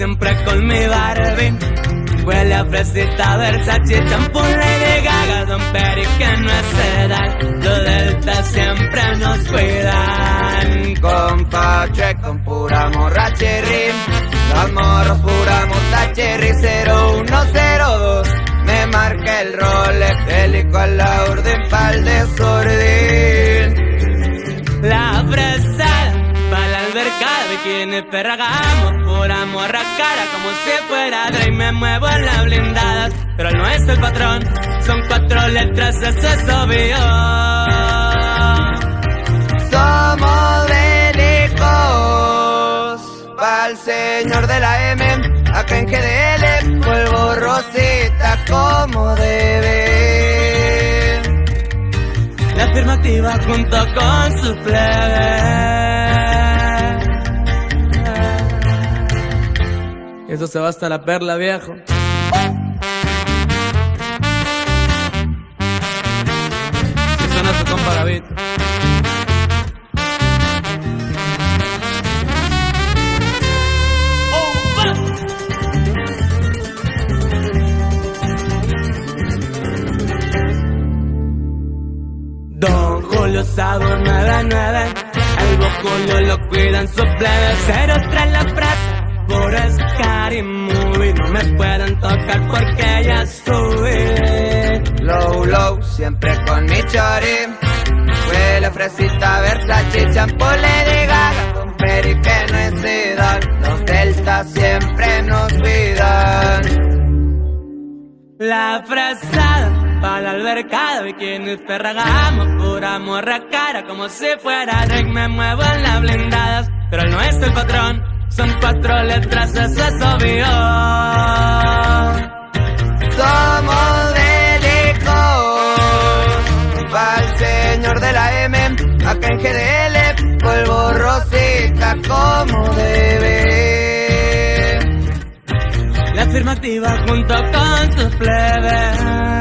siempre con mi Barbie. Huele a fresita, Versace, champú, Lady Gaga, Don Peri, que no es edad. Los Delta siempre nos cuidan. Con Pache, con pura morra cherry. Los morros pura mota cherry 0102. Me marca el Rolex, helico a la orden pa'l desorden. La fresada pa' la albercada, bikini Ferragamo, pura morra cara como si fuera Dre. Me muevo en la blindada, pero él no es el patrón. Son 4 letras, eso es obvio. Somos bélicos pa'l señor de la M. Acá en GDL, polvo rosita como debe. La afirmativa junto con su plebe. Eso se va hasta la perla, viejo. Si suena su compa David. Don Julio Sabor 99. El Julio lo cuidan su plebe. 03 la frase. Por Scary Movie no me pueden tocar porque ya subí. Low, low, siempre con mi chori. Huele a fresita, Versace, champú, Lady Gaga, Don Peri, que no es edad. Los Delta siempre nos cuidan. La fresada pa' la albercada, bikini Ferragamo, pura morra cara como si fuera Drake. Me muevo en las blindadas, pero él no es el patrón. Son 4 letras, eso es obvio. Somos bélicos pa'l señor de la M. Acá en GDL, polvo rosita como debe. La afirmativa junto con sus plebes.